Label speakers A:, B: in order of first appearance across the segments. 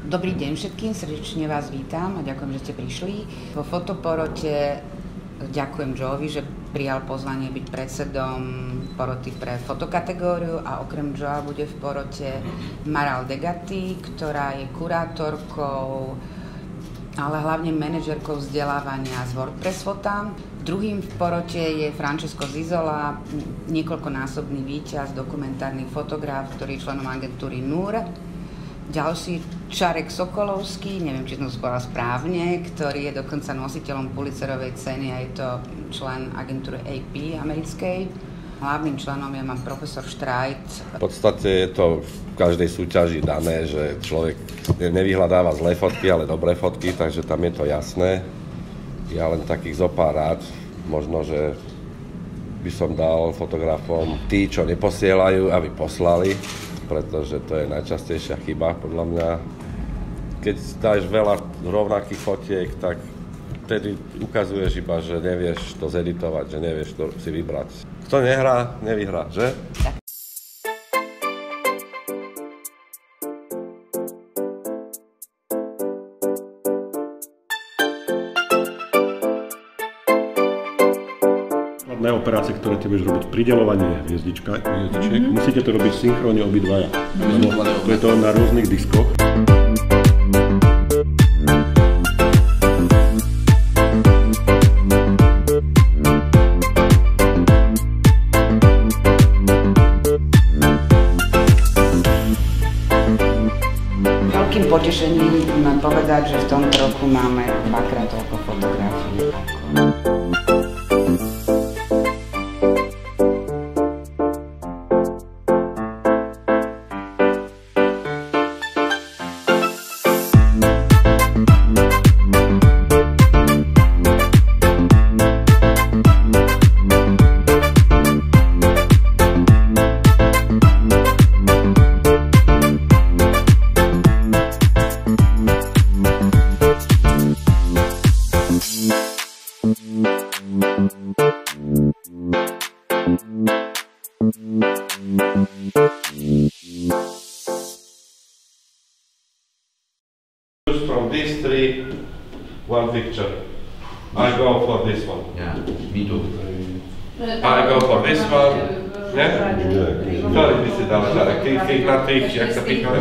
A: Dobrý deň všetkým, srdečne vás vítam a ďakujem, že ste prišli. Vo fotoporote ďakujem Joeovi, že prijal pozvanie byť predsedom poroty pre fotokategóriu a okrem Joea bude v porote Maral Degatti, ktorá je kurátorkou, ale hlavne manažerkou vzdelávania z WordPress fota. Druhým v porote je Francesco Zizola, niekoľkonásobný víťaz, dokumentárny fotograf, ktorý je členom agentúry NUR. Ďalší Čarek Sokolovský, neviem, či som to povedala správne, ktorý je dokonca nositeľom Pulitzerovej ceny a je to člen agentúry AP americkej. Hlavným členom je mám profesor Štrajt.
B: V podstate je to v každej súťaži dané, že človek nevyhľadáva zlé fotky, ale dobré fotky, takže tam je to jasné. Ja len takých zopár rád, možno, že by som dal fotografom tí, čo neposielajú, aby poslali, pretože to je najčastejšia chyba podľa mňa. Keď dáš veľa rovnakých fotiek, tak vtedy ukazuješ iba, že nevieš to zeditovať, že nevieš to si vybrať. Kto nehrá, nevyhrá, že?
C: Operácie, ktoré ty budeš robiť, prideľovanie hviezdičiek. Musíte to robiť synchrónne obidvaja. To je to na rôznych diskoch.
A: Veľkým potešením mám povedať, že v tomto roku máme dvakrát toľko fotografií.
B: From these three, one picture. I go for this one.
D: Yeah, me too.
B: I go for this one. Yeah? Ktorý by si dal klik na tých, jak sa píkali?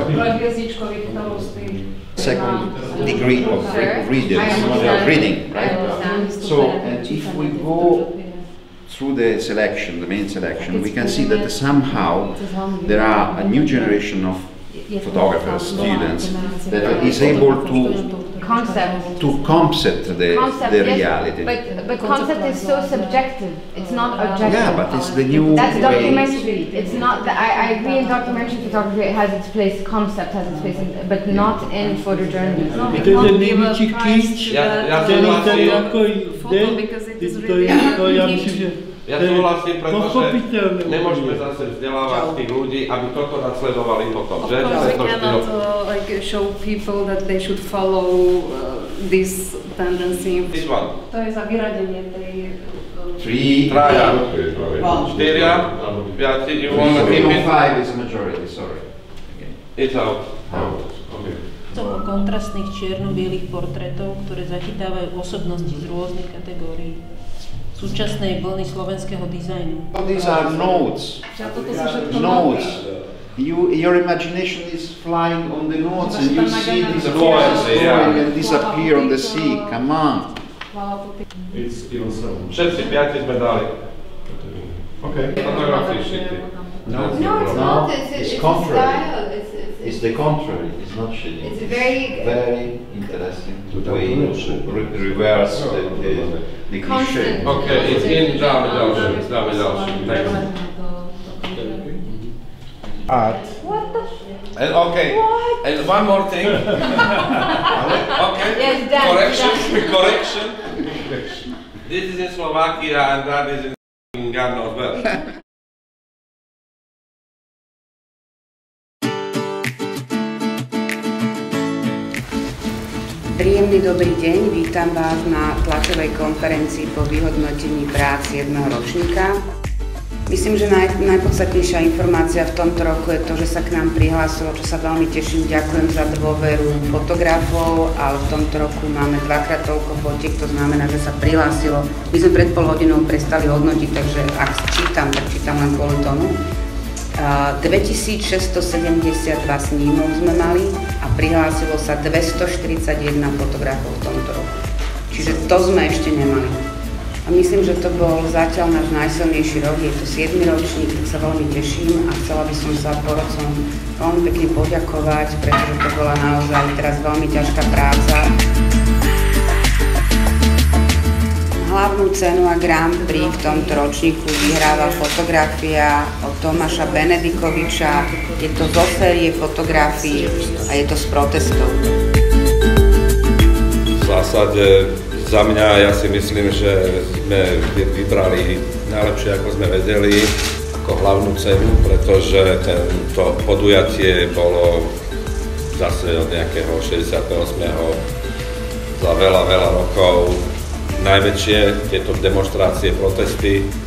D: Second degree of reading, right? So, and if we go through the selection, the main selection, we can see that somehow there are a new generation of photographers, students, that is able to concept the reality.
E: But concept is so subjective. It's not objective.
D: Yeah, but it's the new
E: That's
D: way.
E: documentary. It's not. I agree. In documentary photography, it has its place. Concept has its place, but not in photojournalism.
F: To je největší kýč, který tady jako jde, to já myslím, že
B: ja súhlasím, pretože nemôžeme zase vzdelávať tých ľudí, aby toto nasledovali potom, že?
G: Of course, we cannot show people that they should follow this tendency.
B: This one.
G: To je za vyradenie tej...
B: Traja. Štyria. Piati. You wanna keep it?
D: Five is a majority, sorry.
B: It's out.
H: Toho kontrastných čierno-bielých portrétov, ktoré zachytávajú osobnosti z rôznych kategórií súčasnej vlny slovenského dizajnu.
D: These are notes. Notes. Your imagination is flying on the notes and you see these voices going and disappear on the sea. Come on.
C: It's even so.
B: Všetci, piati sme dali.
C: Okay.
B: Fotografii šity.
E: No, it's not. It's
D: contrary.
E: style.
D: It's the contrary. It's not shitty.
E: It's very
D: interesting way to reverse the cliché.
B: Okay, it's in. Dáme ďalší. Thanks.
D: Art.
E: What the?
B: And okay.
E: What?
B: And one more thing. Okay.
E: Yes, done.
B: Correction. This is in Slovakia and that is in God knows where.
A: Príjemný dobrý deň, vítam vás na tlačovej konferencii po vyhodnotení prác 7. ročníka. Myslím, že najpodstatnejšia informácia v tomto roku je to, že sa k nám prihlásilo, čo sa veľmi teším, ďakujem za dôveru fotografov, ale v tomto roku máme 2-krát toľko fotiek, to znamená, že sa prihlásilo. My sme pred pol hodinou prestali hodnotiť, takže ak čítam, tak čítam len kvôli tomu. 2672 snímok sme mali a prihlásilo sa 241 fotografov v tomto roku. Čiže to sme ešte nemali. A myslím, že to bol zatiaľ náš najsilnejší rok, je to 7. ročník, tak sa veľmi teším a chcela by som sa porodcom veľmi pekne poďakovať, pretože to bola naozaj teraz veľmi ťažká práca. Hlavnú cenu a Grand Prix v tomto ročníku vyhráva fotografia od Tomáša Benedikoviča, je to zo série fotografií a je to z protestov.
B: V zásade za mňa, ja si myslím, že sme vybrali najlepšie, ako sme vedeli, ako hlavnú cenu, pretože to podujatie bolo zase od nejakého 68. za veľa rokov najväčšie tieto demonštrácie, protesty.